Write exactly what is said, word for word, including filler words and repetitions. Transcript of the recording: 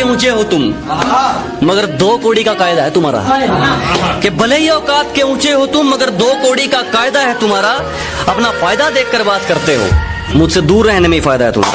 ऊंचे हो तुम, मगर दो कौड़ी का कायदा है तुम्हारा। कि भले ही औकात के ऊंचे हो तुम, मगर दो कौड़ी का कायदा है तुम्हारा। अपना फायदा देखकर बात करते हो, मुझसे दूर रहने में ही फायदा है तुम्हारा।